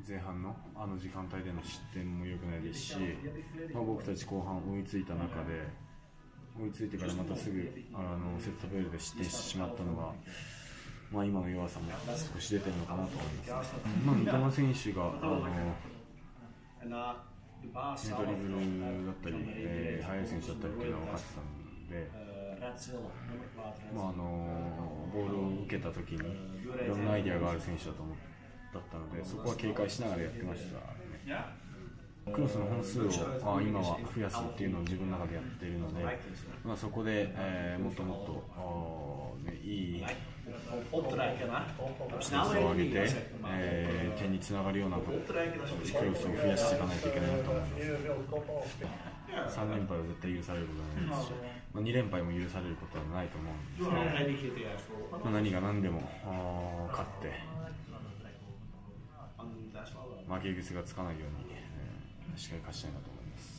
前半のあの時間帯での失点も良くないですし、僕たち後半追いついた中で、追いついてからまたすぐセットプレーで失点してしまったのが、今の弱さも少し出てるのかなと思いますね。三笘選手がドリブルだったり、速い選手だったりっていうのは分かってたので、ボールを受けたときにいろんなアイデアがある選手だったので、そこは警戒しながらやってましたね。クロスの本数を今は増やすっていうのを自分の中でやっているので、そこで、もっともっと、いいクロスを上げて、点につながるようなクロスを増やしていかないといけないなと思います。3連敗は絶対許されることはないですし、2連敗も許されることはないと思うんですけど、何が何でも勝って負け癖がつかないようにしっかり勝ちたいなと思います。